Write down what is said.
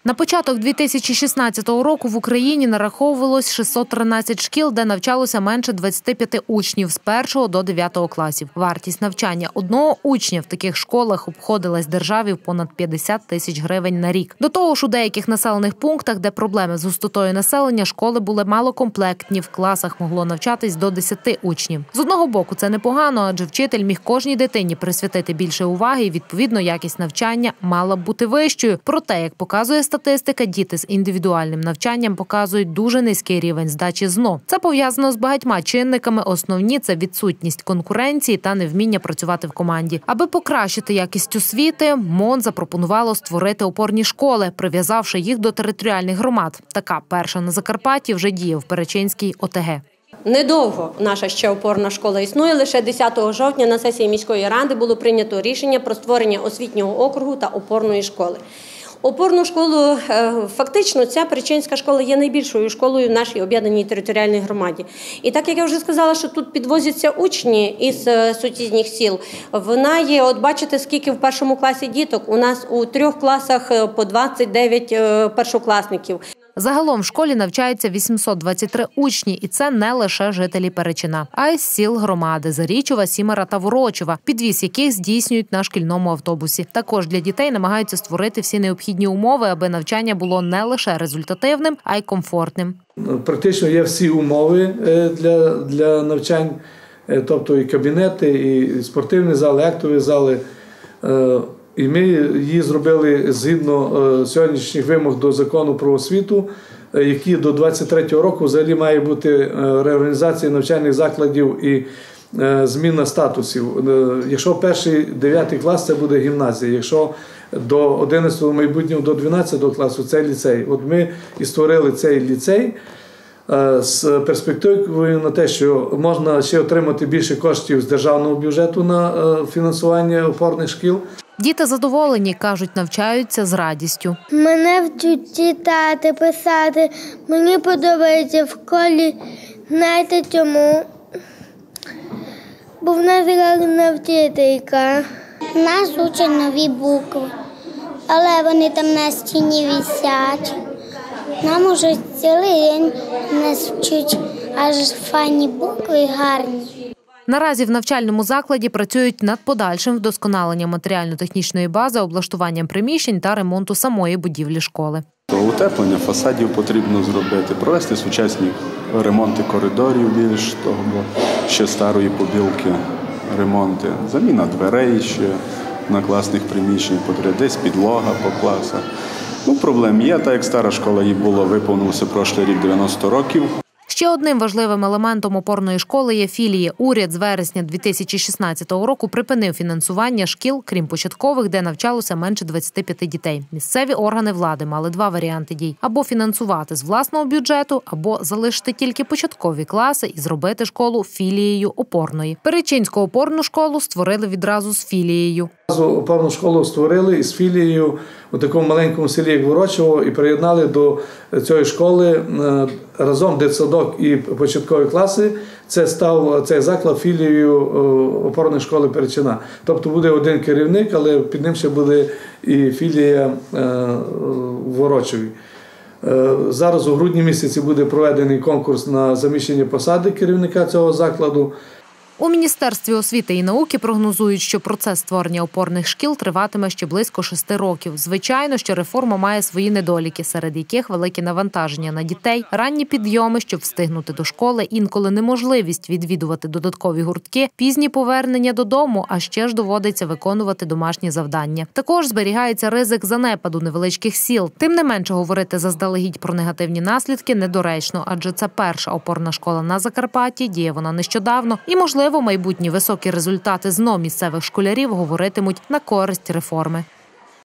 На початок 2016 року в Україні нараховувалось 613 шкіл, де навчалося менше 25 учнів з 1 до 9 класів. Вартість навчання одного учня в таких школах обходилась державі в понад 50 тисяч гривень на рік. До того ж, у деяких населених пунктах, де проблеми з густотою населення, школи були малокомплектні, в класах могло навчатись до 10 учнів. З одного боку, це непогано, адже вчитель міг кожній дитині присвятити більше уваги і, відповідно, якість навчання мала б бути вищою. Проте, як показує статистика, діти з індивідуальним навчанням показують дуже низький рівень здачі ЗНО. Це пов'язано з багатьма чинниками. Основні – це відсутність конкуренції та невміння працювати в команді. Аби покращити якість освіти, МОН запропонувало створити опорні школи, прив'язавши їх до територіальних громад. Така перша на Закарпатті вже діє в Перечинській ОТГ. Недовго наша ще опорна школа існує. Лише 10 жовтня на сесії міської ради було прийнято рішення про створення освітнього округу та опорної школи. Опорну школу, фактично, ця Перечинська школа є найбільшою школою в нашій об'єднаній територіальній громаді. І так, як я вже сказала, що тут підвозяться учні із сусідніх сіл, вона є, от бачите, скільки в першому класі діток, у нас у 3 класах по 29 першокласників. Загалом в школі навчаються 823 учні, і це не лише жителі Перечина, а й з сіл громади – Зарічова, Сімера та Ворочова, підвіз яких здійснюють на шкільному автобусі. Також для дітей намагаються створити всі необхідні умови, аби навчання було не лише результативним, а й комфортним. Практично є всі умови для навчань, тобто і кабінети, і спортивні зали, актові зали. І ми її зробили згідно сьогоднішніх вимог до закону про освіту, які до 2023 року взагалі має бути реорганізація навчальних закладів і зміна статусів. Якщо перший 9 клас – це буде гімназія, якщо до 11-го майбутнього, до 12 класу – це ліцей. От ми і створили цей ліцей з перспективою на те, що можна ще отримати більше коштів з державного бюджету на фінансування опорних шкіл. Діти задоволені, кажуть, навчаються з радістю. Мене вчать читати, писати. Мені подобається в школі. Знаєте чому? Бо в нас гарна вчителька. Нас учать нові букви, але вони там на стіні висять. Нам уже цілий день нас вчать аж файні букви гарні. Наразі в навчальному закладі працюють над подальшим вдосконаленням матеріально-технічної бази, облаштуванням приміщень та ремонту самої будівлі школи. Утеплення фасадів потрібно зробити, провести сучасні ремонти коридорів більш того, бо ще старої побілки ремонти, заміна дверей ще на класних приміщень, десь підлога по класах. Проблем є, так як стара школа їй було, виповнилося прошлий рік 90 років. Ще одним важливим елементом опорної школи є філії. Уряд з вересня 2016 року припинив фінансування шкіл, крім початкових, де навчалося менше 25 дітей. Місцеві органи влади мали 2 варіанти дій – або фінансувати з власного бюджету, або залишити тільки початкові класи і зробити школу філією опорної. Перечинську опорну школу створили відразу з філією. Опорну школу створили із філією у такому маленькому селі, як Ворочово, і приєднали до цієї школи разом дитсадок і початкові класи. Це став цей заклад філією опорної школи Перечина. Тобто буде один керівник, але під ним ще буде і філія в Ворочові. Зараз у грудні місяці буде проведений конкурс на заміщення посади керівника цього закладу. У Міністерстві освіти і науки прогнозують, що процес створення опорних шкіл триватиме ще близько 6 років. Звичайно, що реформа має свої недоліки, серед яких велике навантаження на дітей, ранні підйоми, щоб встигнути до школи, інколи неможливість відвідувати додаткові гуртки, пізні повернення додому, а ще ж доводиться виконувати домашні завдання. Також зберігається ризик занепаду невеличких сіл. Тим не менше, говорити заздалегідь про негативні наслідки недоречно, адже це перша опорна школа на Закарпатті, діє вона нещодавно і, можливо, майбутні високі результати ЗНО місцевих школярів говоритимуть на користь реформи.